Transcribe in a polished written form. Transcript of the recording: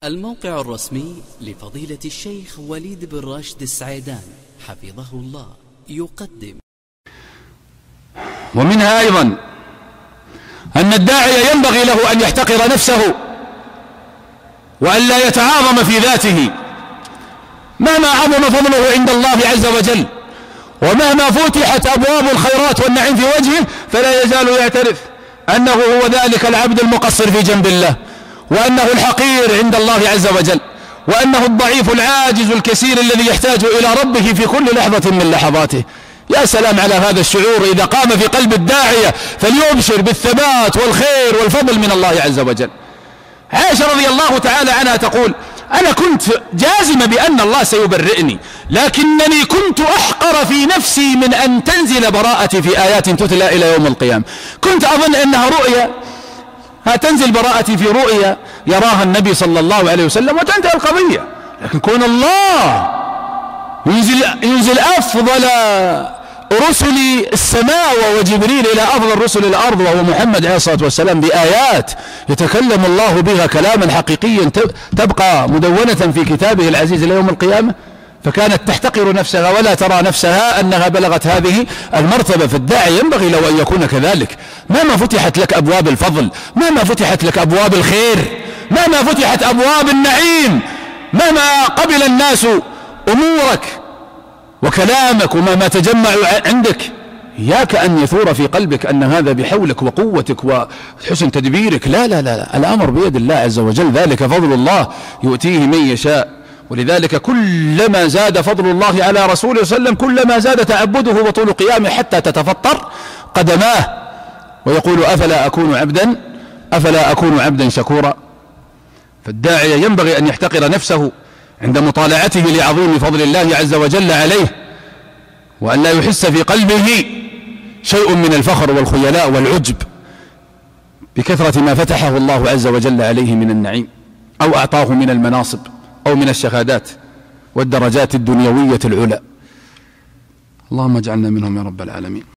الموقع الرسمي لفضيلة الشيخ وليد بن راشد السعيدان حفظه الله يقدم. ومنها أيضا أن الداعية ينبغي له أن يحتقر نفسه وأن لا يتعاظم في ذاته مهما عظم فضله عند الله عز وجل، ومهما فتحت أبواب الخيرات والنعيم في وجهه فلا يزال يعترف أنه هو ذلك العبد المقصر في جنب الله، وأنه الحقير عند الله عز وجل، وأنه الضعيف العاجز الكسير الذي يحتاج إلى ربه في كل لحظة من لحظاته. يا سلام على هذا الشعور إذا قام في قلب الداعية فليبشر بالثبات والخير والفضل من الله عز وجل. عائشة رضي الله تعالى عنها تقول: أنا كنت جازمة بأن الله سيبرئني، لكنني كنت أحقر في نفسي من أن تنزل براءتي في آيات تتلى إلى يوم القيامة. كنت أظن أنها رؤيا، هتنزل براءتي في رؤيا يراها النبي صلى الله عليه وسلم وتنتهي القضية، لكن كون الله ينزل أفضل رسل السماء وجبريل إلى أفضل رسل الأرض وهو محمد عليه الصلاة والسلام بآيات يتكلم الله بها كلاما حقيقيا تبقى مدونة في كتابه العزيز إلى يوم القيامة، فكانت تحتقر نفسها ولا ترى نفسها أنها بلغت هذه المرتبة. فالداعي ينبغي له أن يكون كذلك. مهما فتحت لك أبواب الفضل، مهما فتحت لك أبواب الخير، مهما فتحت أبواب النعيم، مهما قبل الناس أمورك وكلامك وما تجمع عندك، إياك أن يثور في قلبك أن هذا بحولك وقوتك وحسن تدبيرك. لا لا لا، الأمر بيد الله عز وجل، ذلك فضل الله يؤتيه من يشاء. ولذلك كلما زاد فضل الله على رسوله صلى الله عليه وسلم كلما زاد تعبده وطول قيامه حتى تتفطر قدماه ويقول: أفلا أكون عبدا شكورا. فالداعية ينبغي أن يحتقر نفسه عند مطالعته لعظيم فضل الله عز وجل عليه، وأن لا يحس في قلبه شيء من الفخر والخيلاء والعجب بكثرة ما فتحه الله عز وجل عليه من النعيم أو أعطاه من المناصب أو من الشهادات والدرجات الدنيوية العلى. اللهم اجعلنا منهم يا رب العالمين.